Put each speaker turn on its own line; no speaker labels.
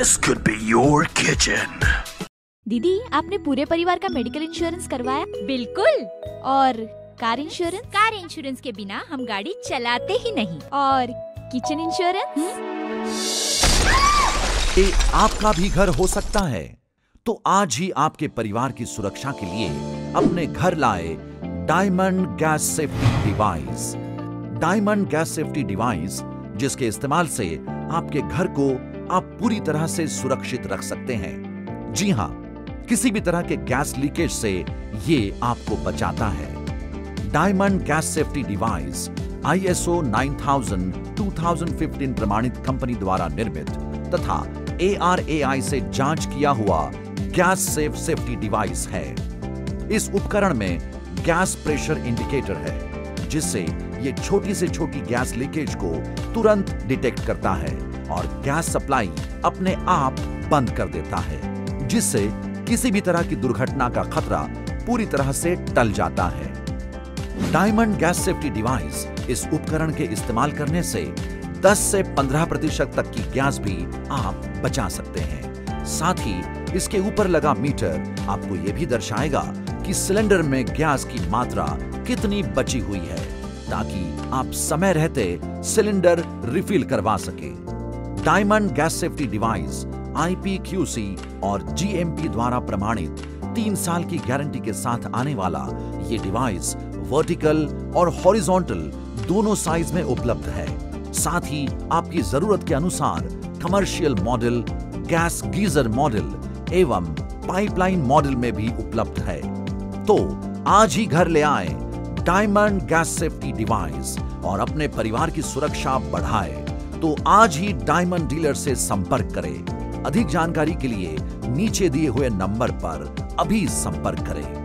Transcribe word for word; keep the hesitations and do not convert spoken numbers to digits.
This could be your kitchen.
दीदी, आपने पूरे परिवार का मेडिकल इंश्योरेंस करवाया?
बिल्कुल।
और कार इंश्योरेंस?
कार इंश्योरेंस के बिना हम गाड़ी चलाते ही नहीं।
और किचन इंश्योरेंस?
ये आपका भी घर हो सकता है, तो आज ही आपके परिवार की सुरक्षा के लिए अपने घर लाए Diamond gas safety device. Diamond gas safety device, जिसके इस्तेमाल से आपके घर को आप पूरी तरह से सुरक्षित रख सकते हैं। जी हां, किसी भी तरह के गैस लीकेज से ये आपको बचाता है। Diamond gas safety device I S O nine thousand two thousand fifteen प्रमाणित कंपनी द्वारा निर्मित तथा ए आर ए आई से जांच किया हुआ गैस सेफ सेफ्टी डिवाइस है। इस उपकरण में गैस प्रेशर इंडिकेटर है, जिससे ये छोटी से छोटी गैस लीकेज को तुरंत डिटेक्ट करता है और गैस सप्लाई अपने आप बंद कर देता है, जिससे किसी भी तरह की दुर्घटना का खतरा पूरी तरह से टल जाता है। डायमंड गैस सेफ्टी डिवाइस इस उपकरण के इस्तेमाल करने से दस से पंद्रह प्रतिशत तक की गैस भी आप बचा सकते हैं। साथ ही इसके ऊपर लगा मीटर आपको यह भी दर्शाएगा कि सिलेंडर में गैस की मात्रा कितनी बची हुई है, ताकि आप समय रहते सिलेंडर रिफिल करवा सके। Diamond gas safety device I P Q C और जी एम पी द्वारा प्रमाणित तीन साल की गारंटी के साथ आने वाला ये डिवाइस वर्टिकल और हॉरिजॉन्टल दोनों साइज में उपलब्ध है। साथ ही आपकी जरूरत के अनुसार commercial model, gas geyser model एवं पाइपलाइन मॉडल में भी उपलब्ध है। तो आज ही घर ले आए डायमंड गैस सेफ्टी डिवाइस और अपने परिवार की सुरक्षा बढ़ाए। तो आज ही डायमंड डीलर से संपर्क करें। अधिक जानकारी के लिए नीचे दिए हुए नंबर पर अभी संपर्क करें।